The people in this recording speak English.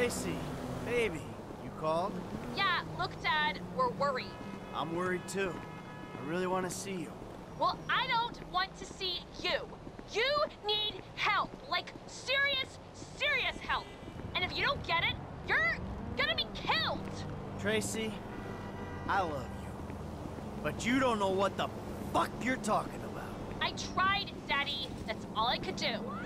Tracey, baby, you called? Yeah, look, Dad, we're worried. I'm worried too. I really want to see you. Well, I don't want to see you. You need help, like serious, serious help. And if you don't get it, you're gonna be killed. Tracey, I love you. But you don't know what the fuck you're talking about. I tried, Daddy. That's all I could do.